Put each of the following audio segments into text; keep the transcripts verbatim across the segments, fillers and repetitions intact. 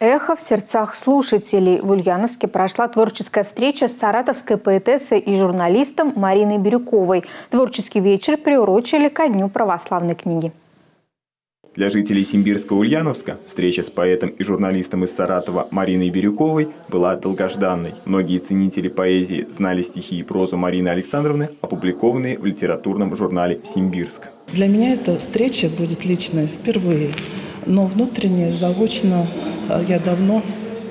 Эхо в сердцах слушателей. В Ульяновске прошла творческая встреча с саратовской поэтессой и журналистом Мариной Бирюковой. Творческий вечер приурочили ко Дню православной книги. Для жителей Симбирска-Ульяновска встреча с поэтом и журналистом из Саратова Мариной Бирюковой была долгожданной. Многие ценители поэзии знали стихи и прозу Марины Александровны, опубликованные в литературном журнале «Симбирск». Для меня эта встреча будет личной впервые, но внутренне, заочно я давно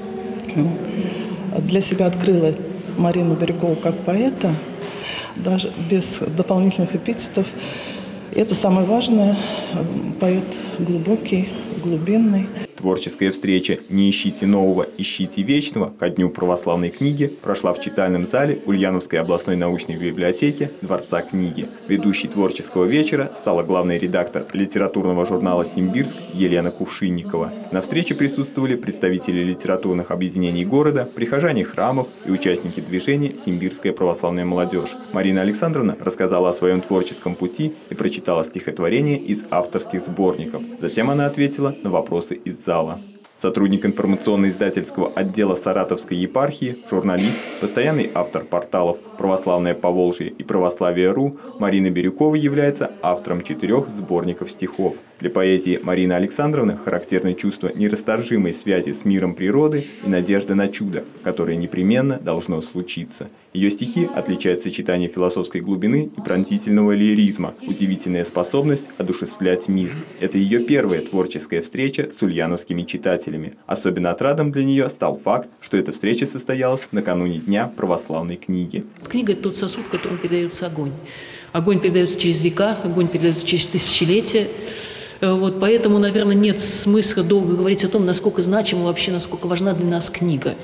для себя открыла Марину Бирюкову как поэта, даже без дополнительных эпитетов. Это самое важное. Поэт глубокий, глубинный. Творческая встреча «Не ищите нового, ищите вечного» ко Дню православной книги прошла в читальном зале Ульяновской областной научной библиотеки Дворца книги. Ведущей творческого вечера стала главный редактор литературного журнала «Симбирск» Елена Кувшинникова. На встрече присутствовали представители литературных объединений города, прихожане храмов и участники движения «Симбирская православная молодежь». Марина Александровна рассказала о своем творческом пути и прочитала стихотворение из авторских сборников. Затем она ответила на вопросы из зала. Сотрудник информационно-издательского отдела Саратовской епархии, журналист, постоянный автор порталов «Православное Поволжье» и «Православие.ру» Марина Бирюкова является автором четырех сборников стихов. Для поэзии Марины Александровны характерно чувство нерасторжимой связи с миром природы и надежда на чудо, которое непременно должно случиться. Ее стихи отличают сочетание философской глубины и пронзительного лиризма, удивительная способность одушевлять мир. Это ее первая творческая встреча с ульяновскими читателями. Особенно отрадом для нее стал факт, что эта встреча состоялась накануне Дня православной книги. Книга – это тот сосуд, которым передается огонь. Огонь передается через века, огонь передается через тысячелетия. Вот, поэтому, наверное, нет смысла долго говорить о том, насколько значима вообще, насколько важна для нас книга.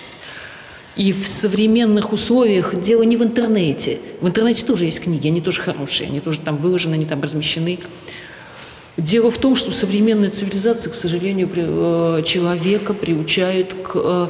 И в современных условиях дело не в интернете. В интернете тоже есть книги, они тоже хорошие, они тоже там выложены, они там размещены. Дело в том, что современная цивилизация, к сожалению, человека приучает к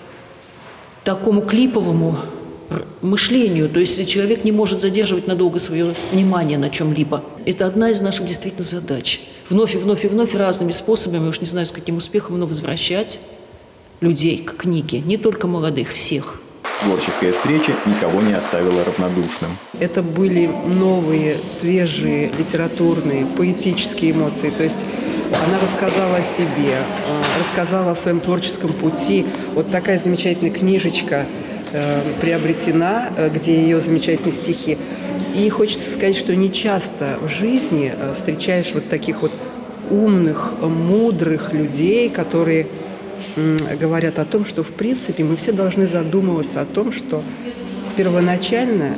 такому клиповому мышлению. То есть человек не может задерживать надолго свое внимание на чем-либо. Это одна из наших действительно задач. Вновь и вновь и вновь разными способами, уж не знаю с каким успехом, но возвращать людей к книге. Не только молодых, всех. Творческая встреча никого не оставила равнодушным. Это были новые, свежие, литературные, поэтические эмоции. То есть она рассказала о себе, рассказала о своем творческом пути. Вот такая замечательная книжечка приобретена, где ее замечательные стихи. И хочется сказать, что не часто в жизни встречаешь вот таких вот умных, мудрых людей, которые говорят о том, что в принципе мы все должны задумываться о том, что первоначально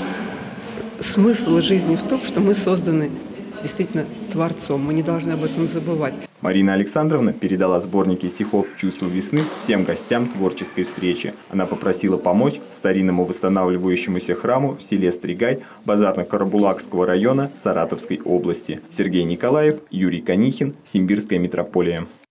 смысл жизни в том, что мы созданы действительно Творцом. Мы не должны об этом забывать. Марина Александровна передала сборники стихов «Чувство весны» всем гостям творческой встречи. Она попросила помочь старинному восстанавливающемуся храму в селе Стригай Базарно-Карабулакского района Саратовской области. Сергей Николаев, Юрий Канихин, Симбирская митрополия.